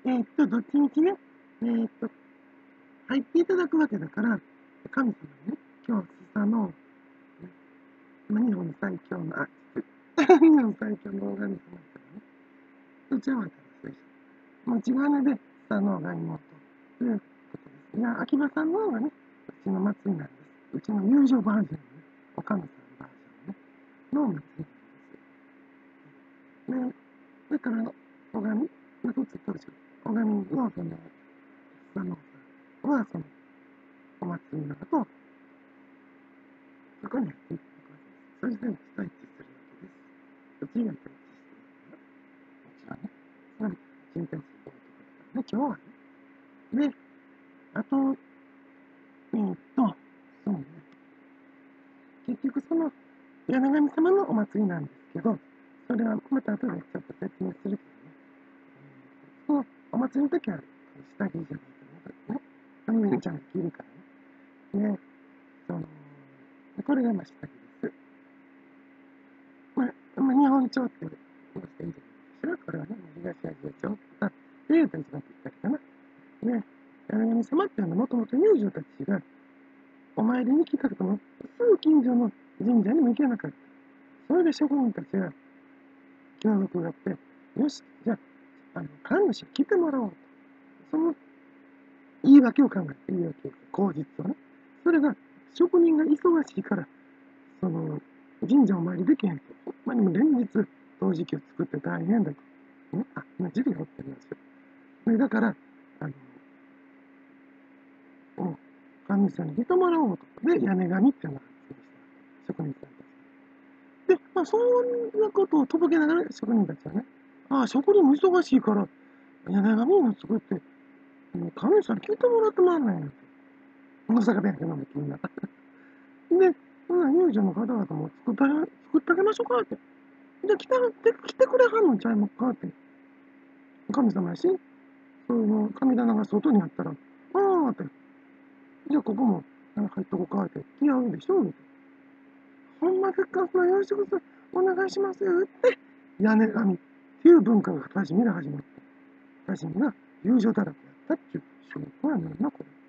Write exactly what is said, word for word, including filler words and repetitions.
えーっと、どっちみちね、えーっと、入っていただくわけだから、神様にね、今日、スサノオ、ね、まあ、日本最強の、あ、日本最強の大神様だからね、うちは渡すでしょ。もう違うねで、スサノオが妹ということです。じゃあ、秋葉さんの方がね、うちの祭りなんです。うちの友情バージョンのね、お神さんバージョンね、の祭りなんです。ね、だから、小神、まあ、どっちどうでしょう。小神のその、スサノオさんは、その、お祭りの後、そこに入っていくわけです。そして、うちと一致するわけです。うちが一致しているもちろんね。つまり、人たちのところだからね、今日はね。で、あと、えーっと、そうね。結局、その、柳神様のお祭りなんですけど、それはまた後でちょっと説明するけどね。そのお祭りの時は、下着じゃないとね、髪の毛ちゃんと着るからね。で、その、これがまあ下着です。まあ、まあ、日本帳って言していいんじゃないかしら。これはね、東アジア帳とか、でいうと一番ぴったりかな。で、柳神様っていうのはもともと遊女たちがお参りに来た時も、すぐ近所の神社にも行けなかった。それで職人たちが気の毒があって、よし、じゃあ、あの、神主来てもらおうと。その言い訳を考えて、言い訳を、口実をね。それが、職人が忙しいから、その、神社お参りできへんと。ほんまにもう連日、陶磁器を作って大変だと。ね、あ、今、時期が起きてるんですよ。で、だから、あの、もう、神主さんに来てもらおうと。で、屋根紙っていうのが発生した。職人さんたち。で、まあ、そんなことをとぼけながら、職人たちはね、ああ、職人も忙しいから、屋根紙を作って、もう神主さんに来てもらってまんねん。大阪弁やけども、みんな。で、そんな遊女の方々も作ってあげ、作ってあげましょうかって。じゃあ来て、来てくれはんのちゃいますかって。神様やし、その神棚が外にあったら、ああって、じゃあここも入っとこうかって、来合うでしょって。ほんまでっか、そのよろしくお願いしますよって、屋根紙っていう文化が初めで始まった。初めが友情だらけやったっていう証拠やねんな、これ。